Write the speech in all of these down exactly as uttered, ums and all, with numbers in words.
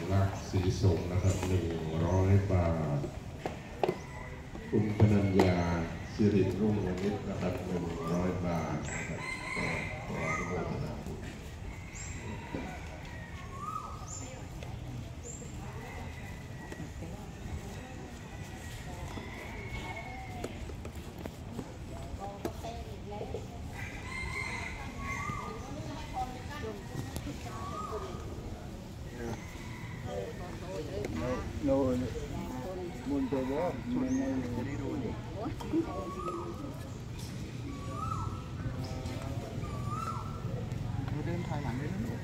ลักษณ์ศรีส่งนะครับหนึ่งร้อยบาทคุณพนัญญาสิริรุ่งวณิชนะครับหนึ่งร้อยบาทนะครับขออนุโมทนาบุญโน่นมุนตัวว่ามันไม่จะได้ดูดิเดินถอยหลังได้แล้ว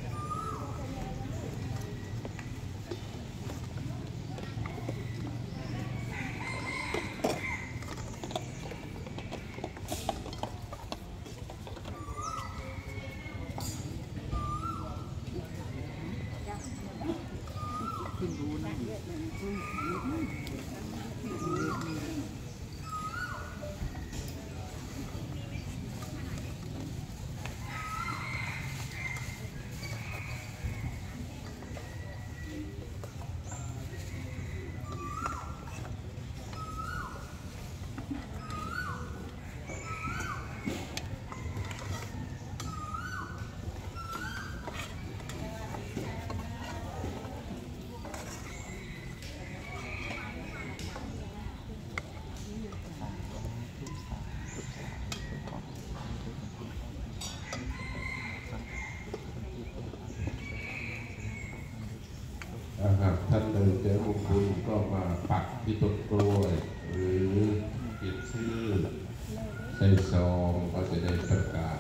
ขึ้นดูนะหากท่านใดเจอบุญคุณก็มาปักที่ต้นกล้วยหรือเขียนชื่อใส่ซองก็จะได้ประกาศ